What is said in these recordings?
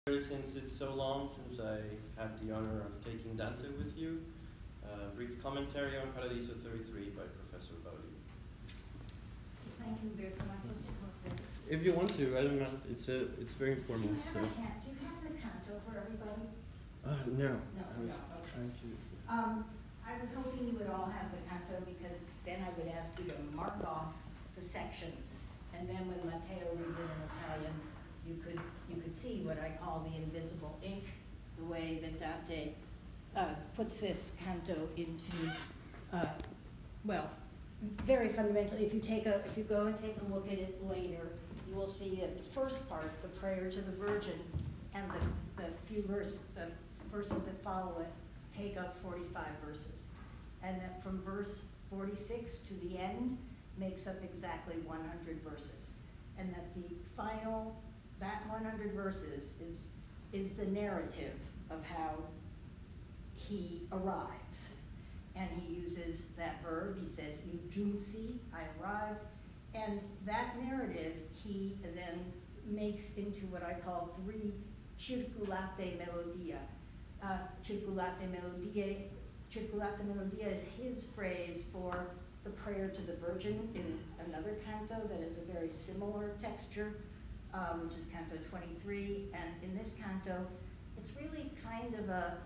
Since it's so long since I had the honor of taking Dante with you, brief commentary on Paradiso 33 by Professor Baudi. Thank you, Umberto. Am I supposed to come up there? If you want to, I don't know. It's very informal. Do you have the canto for everybody? No. No, I was okay. trying to. I was hoping you would all have the canto because then I would ask you to mark off the sections. And then when Matteo reads it in Italian, you could see what I call the invisible ink, the way that Dante puts this canto into, well, very fundamentally. If you go and take a look at it later, you will see that the first part, the prayer to the Virgin, and the verses that follow it take up 45 verses, and that from verse 46 to the end makes up exactly 100 verses, and that the final, that 100 verses is the narrative of how he arrives. And he uses that verb, he says, "Io giunsi," I arrived, and that narrative he then makes into what I call 3 circulate melodia. Circulate melodia is his phrase for the prayer to the Virgin in another canto that is a very similar texture, which is Canto 23. And in this canto, it's really kind of a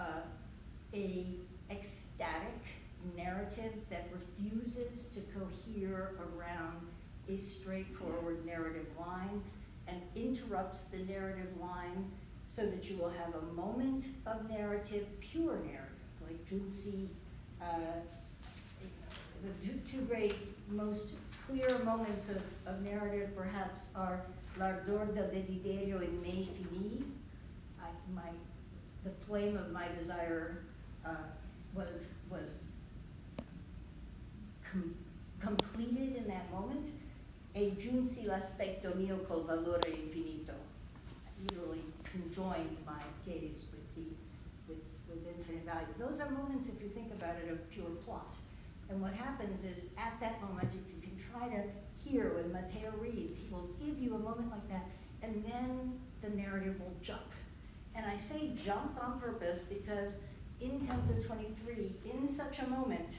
ecstatic narrative that refuses to cohere around a straightforward narrative line and interrupts the narrative line so that you will have a moment of narrative, pure narrative, like Giunsi. The two great, most clear moments of narrative perhaps are L'ardor del desiderio in me finì. The flame of my desire was completed in that moment. E giunsi l'aspetto mio col valore infinito. I literally conjoined my gaze with infinite value. Those are moments, if you think about it, of pure plot. And what happens is, at that moment, if you can try to hear when Matteo reads, he will give you a moment like that, and then the narrative will jump. And I say jump on purpose because in Canto 23, in such a moment,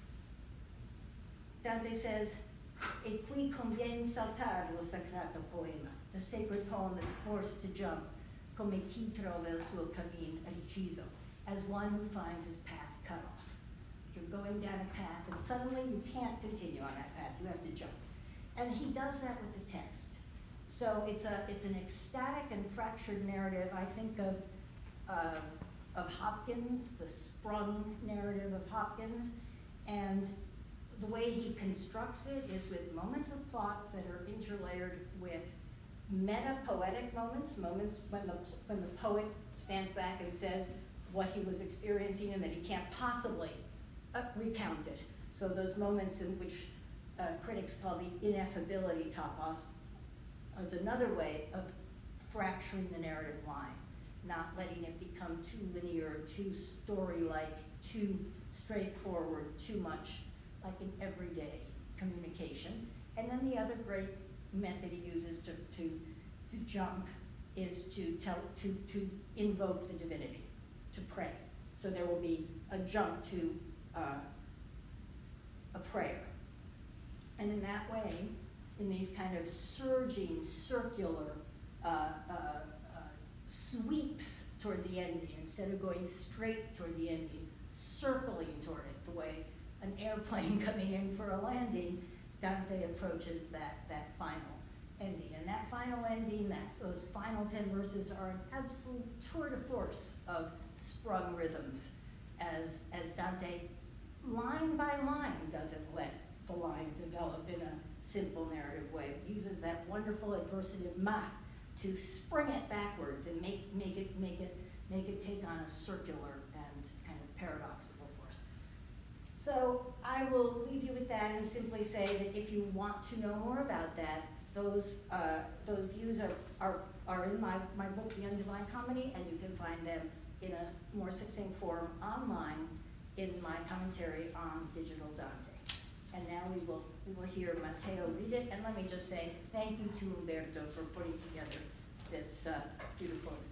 Dante says, "E qui conviene saltare lo sacrato poema." The sacred poem is forced to jump, come chi trova il suo cammin reciso, as one who finds his path cut off. You're going down a path, and suddenly you can't continue on that path. You have to jump. And he does that with the text. So it's an ecstatic and fractured narrative. I think of Hopkins, the sprung narrative of Hopkins, and the way he constructs it is with moments of plot that are interlayered with meta-poetic moments when the poet stands back and says what he was experiencing and that he can't possibly recount it. So those moments in which critics call the ineffability topos is another way of fracturing the narrative line, not letting it become too linear, too story-like, too straightforward, too much like an everyday communication. And then the other great method he uses to jump is to invoke the divinity, to pray. So there will be a jump to a prayer. And in that way, in these kind of surging, circular sweeps toward the ending, instead of going straight toward the ending, circling toward it, the way an airplane coming in for a landing, Dante approaches that final ending. And that final ending, those final 10 verses are an absolute tour de force of sprung rhythms as Dante, line by line, doesn't let the line develop in a simple narrative way. It uses that wonderful adversative ma to spring it backwards and make it take on a circular and kind of paradoxical force. So I will leave you with that and simply say that if you want to know more about that, those views are in my book, The Undivine Comedy, and you can find them in a more succinct form online in my commentary on Digital Dante. And now we will hear Matteo read it, and let me just say thank you to Umberto for putting together this beautiful example.